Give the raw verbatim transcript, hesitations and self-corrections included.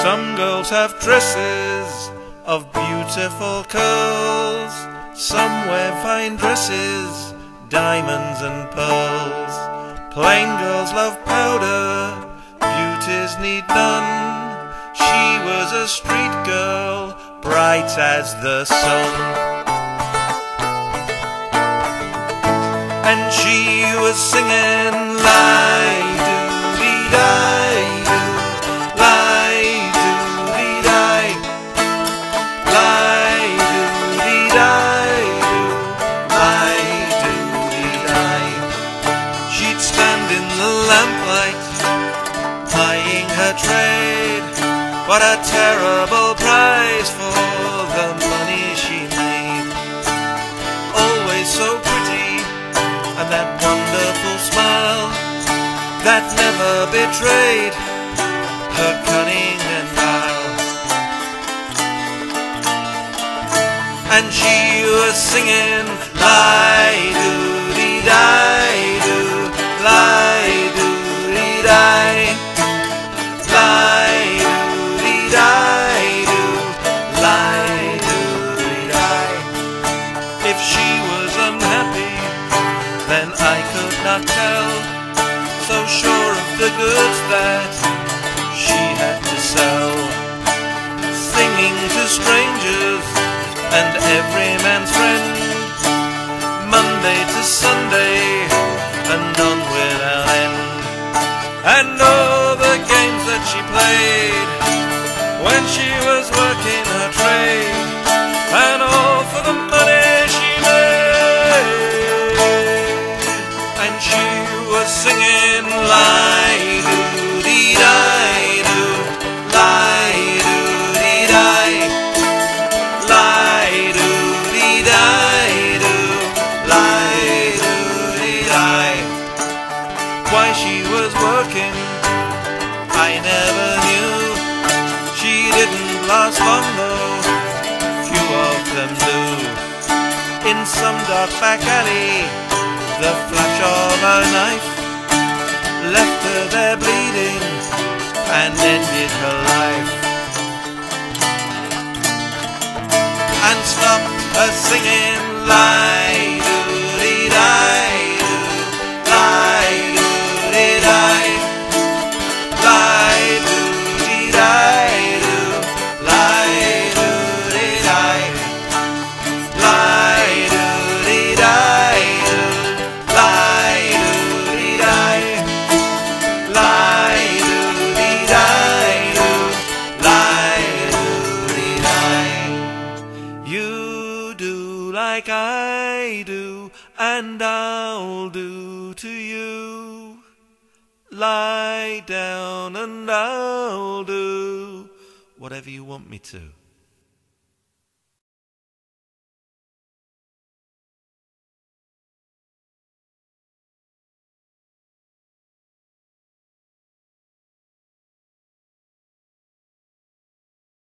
Some girls have dresses of beautiful curls. Some wear fine dresses, diamonds and pearls. Plain girls love powder, beauties need none. She was a street girl, bright as the sun. And she was singing lie-doo-dee-die-doo, lie-doo-dee-die, lie-doo-dee-die-doo, lie-doo-dee-die. She'd stand in the lamplight, plying her trade. What a terrible price for the money she made. Always so pretty, and that wonderful smile that never betrayed her cunning and guile. And she was singing lie-doo-dee-die-doo, lie-doo-dee-die, lie-doo-dee-die-doo, lie-doo-dee-die. If she was unhappy, then I could not tell, so sure of the goods that she had to sell. Singing to strangers and every man's friend, Monday to Sunday and none without end. And all the games that she played when she was working her trade, and all for the money she made. And she was singing lie-doo-dee-die-doo, lie-doo-dee-die, lie-doo-dee-die-doo, lie-doo-dee-die. Why she was working, I never knew. She didn't last long though, few of them do. In some dark back alley, the flash of a knife left her there bleeding and ended her life. And stopped her singing lie-doo-dee-die-doo, lie-doo-dee-die, lie-doo-dee-die-doo, lie-doo-dee-die, lie-doo-dee-die-doo, lie-doo-dee-die, lie-doo-dee-die-doo, lie-doo-dee-die. You do like I do, and I'll do to you. Lie down and I'll do whatever you want me to.